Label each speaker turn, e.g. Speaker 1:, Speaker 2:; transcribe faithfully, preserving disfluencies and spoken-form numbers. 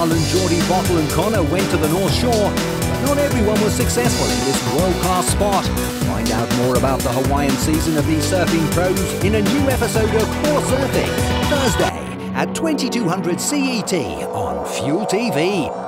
Speaker 1: Carl and Geordie Bottle and Connor went to the North Shore, but not everyone was successful in this world-class spot. Find out more about the Hawaiian season of these surfing pros in a new episode of Core Surfing, Thursday at twenty-two hundred C E T on Fuel T V.